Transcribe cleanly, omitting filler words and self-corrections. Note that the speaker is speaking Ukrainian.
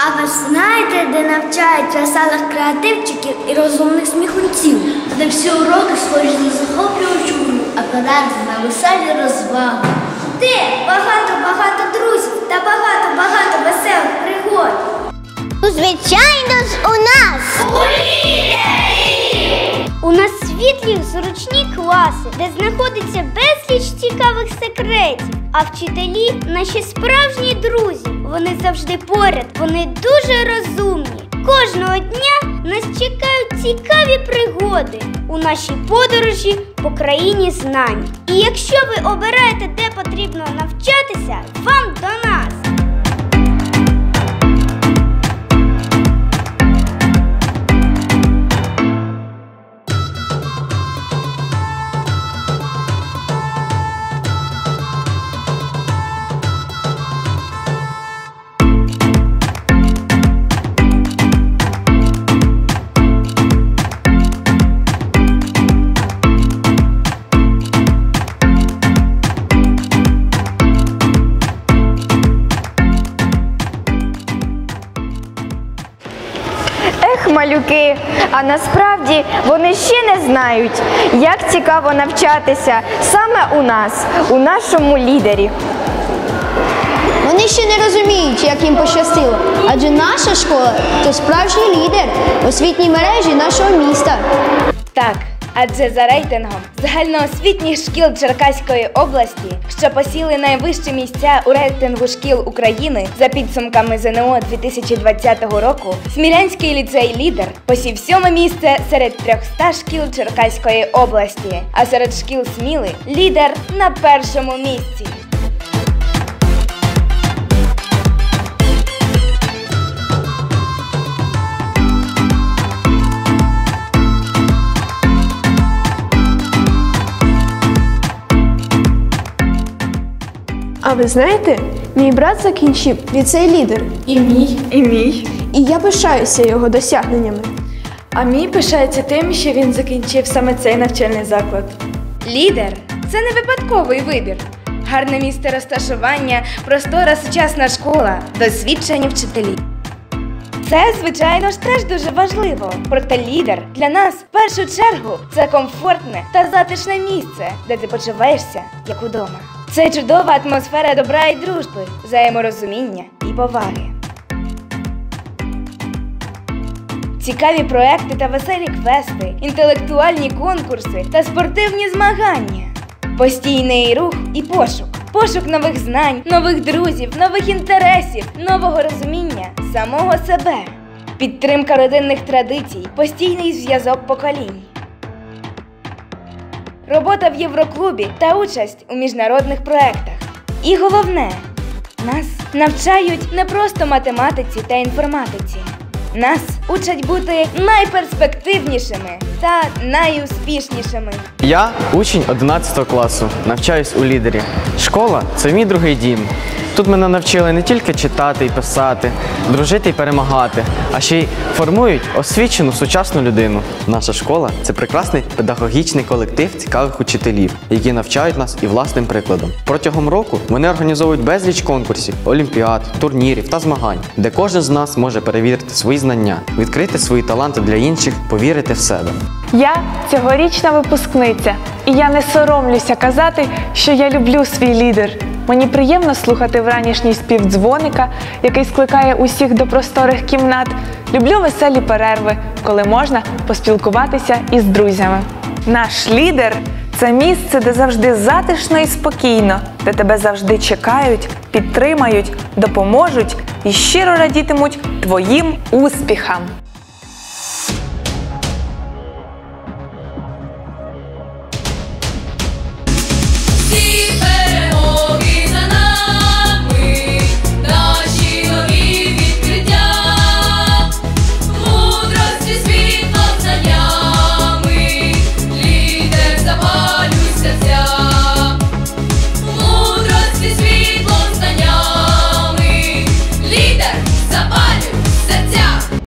А ви знаєте, де навчають веселих креативчиків і розумних сміхунців? Де всі уроки схожі на захоплюючу гру, а подарки на веселі розваги. Де багато-багато друзів та багато-багато веселих пригод. Звичайно ж, у нас! У лідері! У нас світлі, зручні класи, де знаходиться безліч цікавих секретів. А вчителі – наші справжні друзі. Вони завжди поряд, вони дуже розумні. Кожного дня нас чекають цікаві пригоди у нашій подорожі по країні знань. І якщо ви обираєте, де потрібно навчатися, вам до нас! Малюки, а насправді вони ще не знають, як цікаво навчатися саме у нас, у нашому лідері. Вони ще не розуміють, як їм пощастило, адже наша школа – це справжній лідер в освітній мережі нашого міста. Так, адже за рейтингом загальноосвітніх шкіл Черкаської області, що посіли найвищі місця у рейтингу шкіл України за підсумками ЗНО 2020 року, Смілянський ліцей «Лідер» посів 7-е місце серед 300 шкіл Черкаської області, а серед шкіл Сміли «Лідер» на 1-му місці. А ви знаєте, мій брат закінчив ліцей «Лідер». І мій. І я пишаюся його досягненнями. А мій пишається тим, що він закінчив саме цей навчальний заклад. «Лідер» – це не випадковий вибір. Гарне місце розташування, простора сучасна школа, досвідчені вчителі. Це, звичайно ж, теж дуже важливо. Проте «Лідер» для нас, в першу чергу, це комфортне та затишне місце, де ти почуваєшся, як удома. Це чудова атмосфера добра і дружби, взаєморозуміння і поваги. Цікаві проекти та веселі квести, інтелектуальні конкурси та спортивні змагання. Постійний рух і пошук. Пошук нових знань, нових друзів, нових інтересів, нового розуміння самого себе. Підтримка родинних традицій, постійний зв'язок поколінь. Робота в Євроклубі та участь у міжнародних проєктах. І головне, нас навчають не просто математиці та інформатиці. Нас учать бути найперспективнішими та найуспішнішими. Я учень 11 класу, навчаюсь у «Лідері». Школа – це мій другий дім. Тут мене навчили не тільки читати і писати, дружити і перемагати, а ще й формують освічену сучасну людину. Наша школа – це прекрасний педагогічний колектив цікавих учителів, які навчають нас і власним прикладом. Протягом року вони організовують безліч конкурсів, олімпіад, турнірів та змагань, де кожен з нас може перевірити свої знання, відкрити свої таланти для інших, повірити в себе. Я цьогорічна випускниця, і я не соромлюся казати, що я люблю свій «Лідер». Мені приємно слухати вранішній спів дзвоника, який скликає усіх до просторих кімнат. Люблю веселі перерви, коли можна поспілкуватися із друзями. Наш «Лідер» – це місце, де завжди затишно і спокійно, де тебе завжди чекають, підтримають, допоможуть і щиро радітимуть твоїм успіхам. Всі